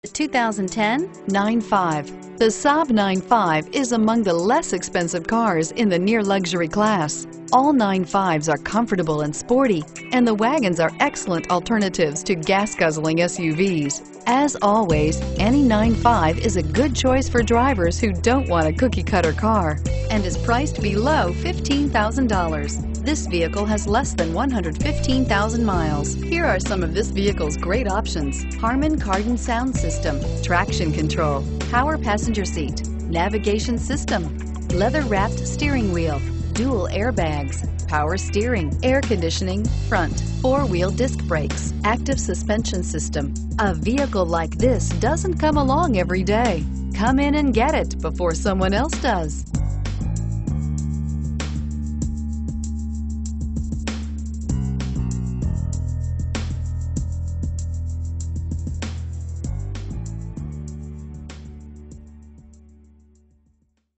2010 9.5. The Saab 9.5 is among the less expensive cars in the near luxury class. All 9.5s are comfortable and sporty, and the wagons are excellent alternatives to gas-guzzling SUVs. As always, any 9.5 is a good choice for drivers who don't want a cookie-cutter car and is priced below $15,000. This vehicle has less than 115,000 miles. Here are some of this vehicle's great options: Harman Kardon sound system, traction control, power passenger seat, navigation system, leather-wrapped steering wheel, dual airbags, power steering, air conditioning, front, four-wheel disc brakes, active suspension system. A vehicle like this doesn't come along every day. Come in and get it before someone else does.